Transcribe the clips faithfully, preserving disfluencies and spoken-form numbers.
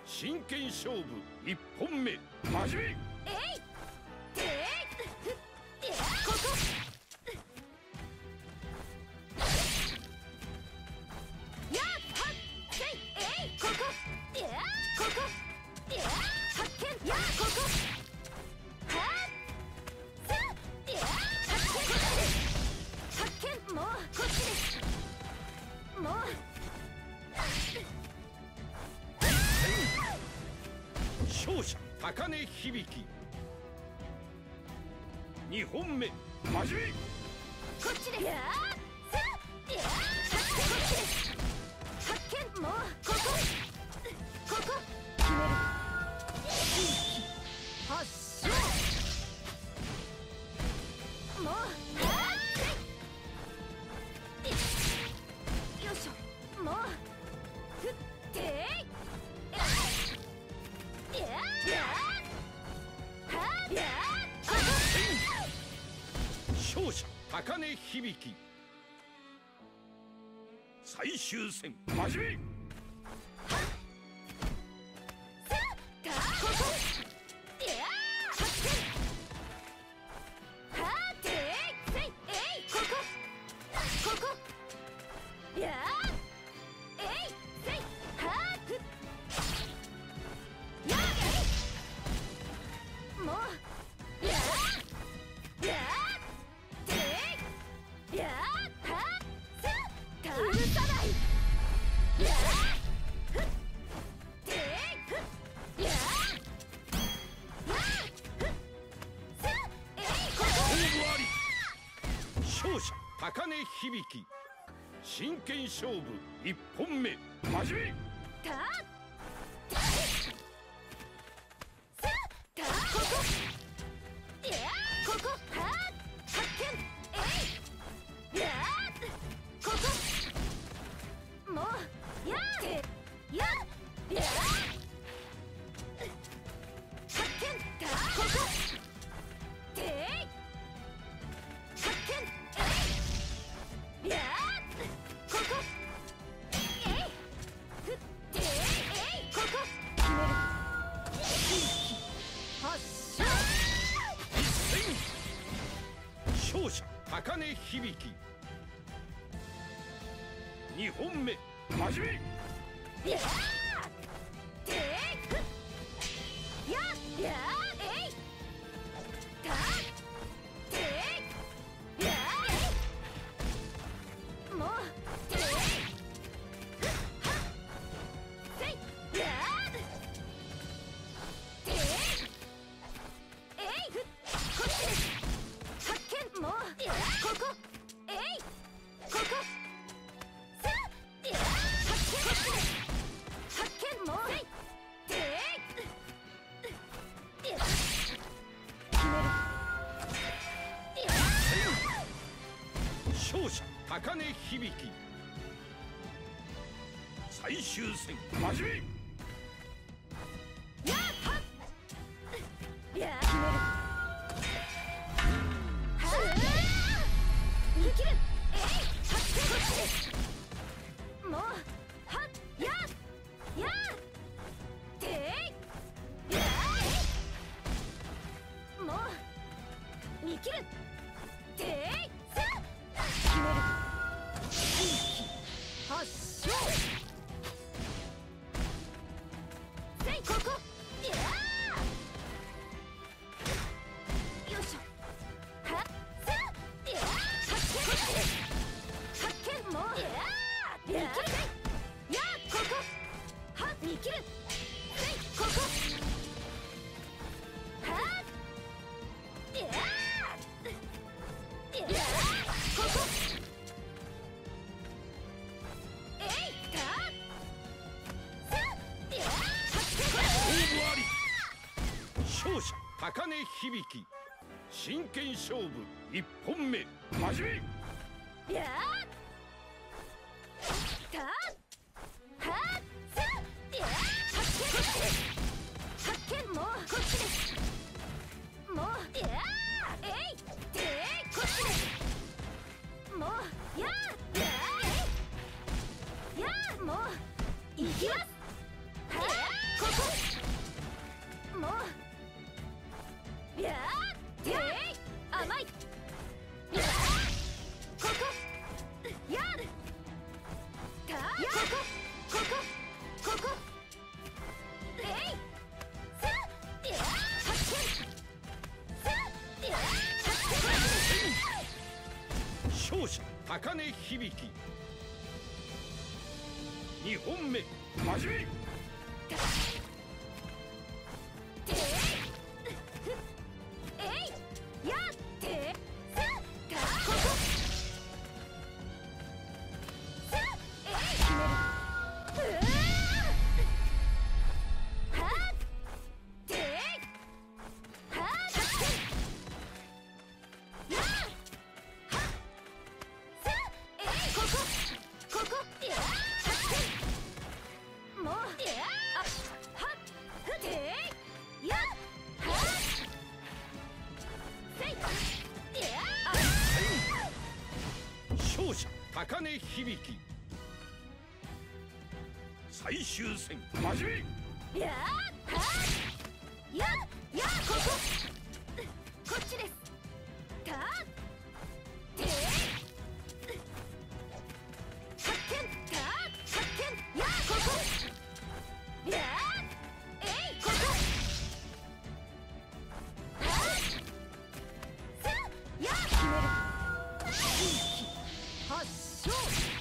真剣勝負一本目始め。えいていここやっはっせいえいここやここや発見やここはっせや発見発見もうこっちですもう勝者高根響。にほんめ始め。こっちです。やーさあやーこっちです。発見もうここここ決める発射もうはーよいしょもうふっていやはや勝者高根響。最終戦始め。さあここいや発見はてせいえいここここやえいせいはふやもうやーやーてやーはさた許さないやーふってふやーやーふさえいここ終わり。勝者高根響。真剣勝負一本目始め。 たさたここいやここは発見えいやここもうやてやや発見たここて発見えいやここえいふってえいここ決める発射勝者高根響。にほんめ始め。 やーてふややえいたてやえいもうてふはせいやてえいふこっちです発見もうやここえいここさあや発見こっちです発見もうせいてや決めるや勝者高根響。最終戦始め。 やはっや決めるはあ生きるえい発見こっちですもうはっややていやえいもう生きるていさ決める発射せいここいやよいしょはっさいや発見こっちです発見もうや生きるせいやここはっ生きるせいここはっややここえいたさや発見こ終わり。勝者高根響。真剣勝負一本目始め。 やたはさや発見こっちです発見もうこっちですもうやえいてこっちですもうややえいやもう行きますはここもうやーてい甘いやーここやーたーここここここえいさやー発見さやー発見勝者高根響きにほんめ始め勝者高根響き最終戦始めやーはーやーやーこここっちですたーてー発見たー発見やーここやーえいここはーさやー決める発症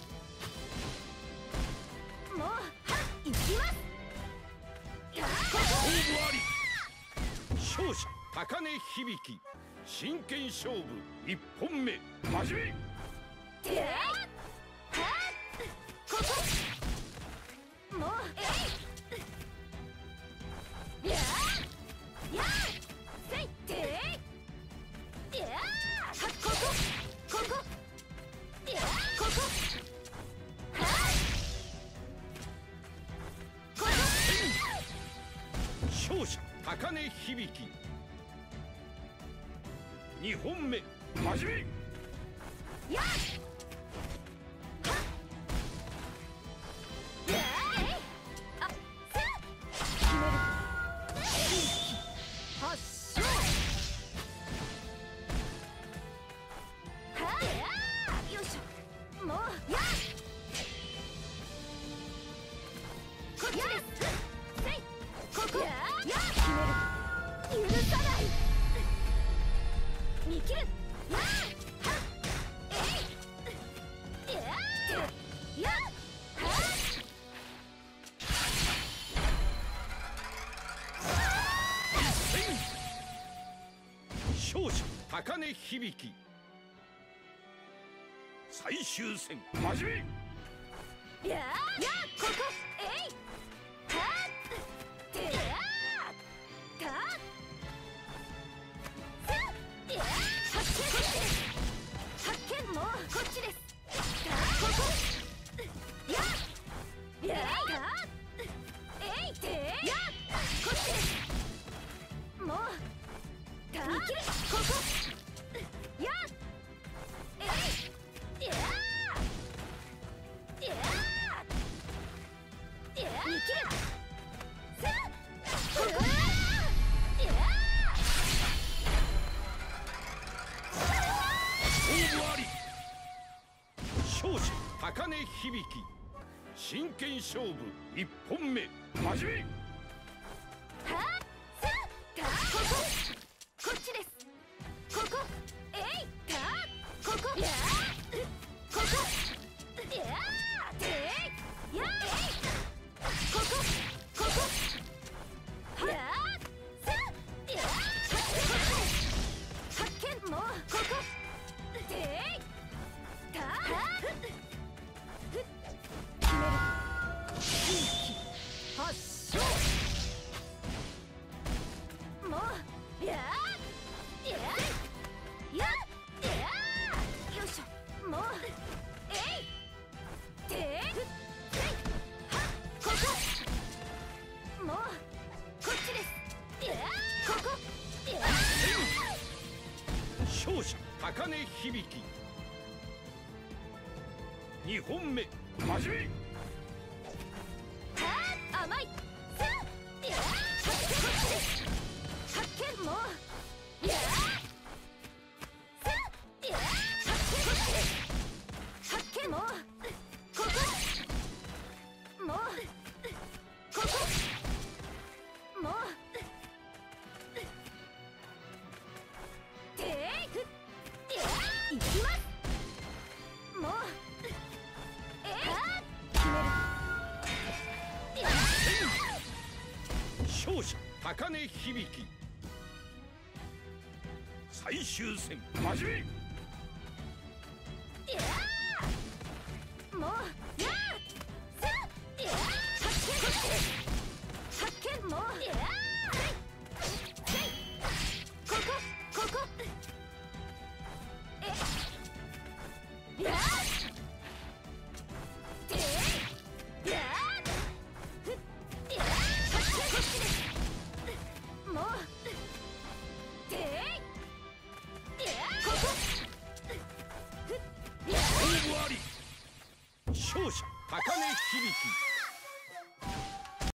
もうはっ行きますやーここ勝負あり勝者高根響き真剣勝負いっぽんめ始めてーはーここもうえいやーやーせいてーやーはっここここやーここはーここ勝者高根響きにほんめ始めやーはっやーえいあせ決める発症はーよいしょもうやーこっちですせいここやーやー決める許さない見切るやーはっえいやーやーは勝者高根響き最終戦始めーやーやーここえいはーてやーたーさやー発見こっちです発見もうこっちですたーここやーやーたーえいてーやーこっちですもうたーここやーえいやーやーやー見切るさここや勝負あり勝者高根響き真剣勝負いっぽんめ始めーはーさたーこここっちですここえいたーここやーここやーてーやーえいここここやーさやー発見もうここてーたーはー決める発症もうやーやーやーやーよいしょもうえいてーせいはっここもうこっちですやーここやー勝者高根響きにほんめ始めはー甘いさあやーこっちです勝者高根響。最終戦始め。 いやーもうやーせっいやー発見発見もういやーせいせいここここえやーていやーふっいやー発見こっちですもうていいやーここ勝負あり。勝者高根響。